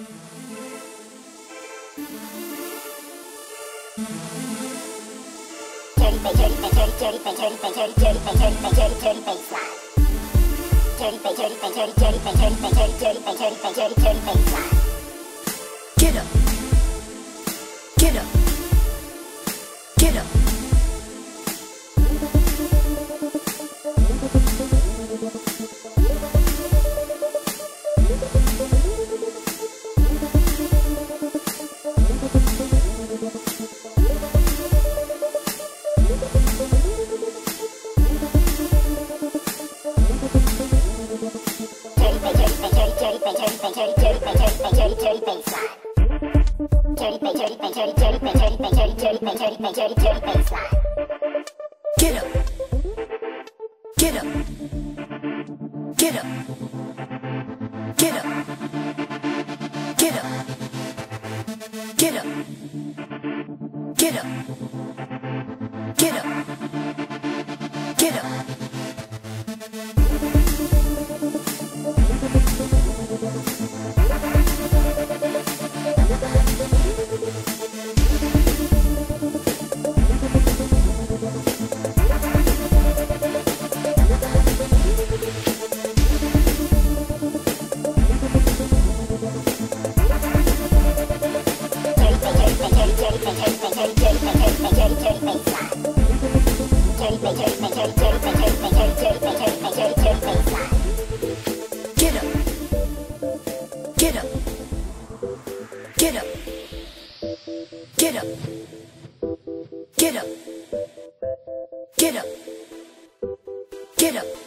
Get up, get up, get up. Get up, get up, get up, get up, get up, get up, get up, get up, get up. Get up, get up, get up, get up, get up, get up, get up.